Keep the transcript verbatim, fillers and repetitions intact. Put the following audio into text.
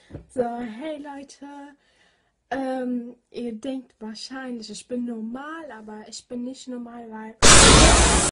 So, hey Leute, ähm, ihr denkt wahrscheinlich, ich bin normal, aber ich bin nicht normal, weil